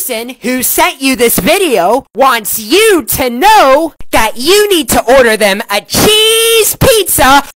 person who sent you this video wants you to know that you need to order them a cheese pizza